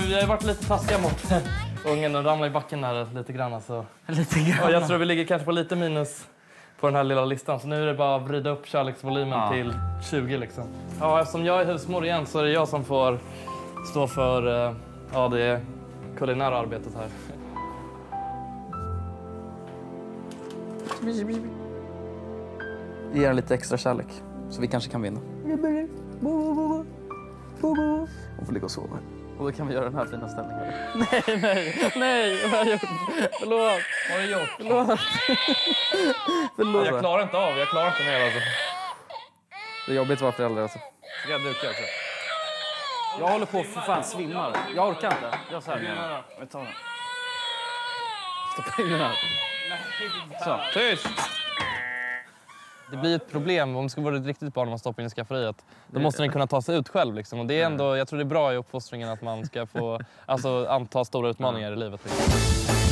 vi har varit lite taskiga mot ungen och ramlar i backen där lite grann. Alltså. Lite grann. Och jag tror vi ligger kanske på lite minus på den här lilla listan. Så nu är det bara att vrida upp kärleksvolymen till 20 liksom. Ja, eftersom jag är husmor igen så är det jag som får stå för det kulinära arbetet här. Ge den lite extra kärlek så vi kanske kan vinna. Och får ligga och sova. Och då kan vi göra den här fina ställningen. Nej, vad har jag gjort? Förlåt. Vad har du gjort? Förlåt. Jag klarar inte mer alltså. Det är jobbigt att vara förälder alltså. Ska jag duka också? Jag håller på för fan svimmar. Jag orkar inte. Jag så här. Jag tar den. Stoppa in den här. Så, tyst! Det blir ett problem om det ska vara ett riktigt barn man stoppar in i skafferiet. Då måste den kunna ta sig ut själv liksom. Och det är ändå, jag tror det är bra i uppfostringen att man ska få anta stora utmaningar i livet. Liksom.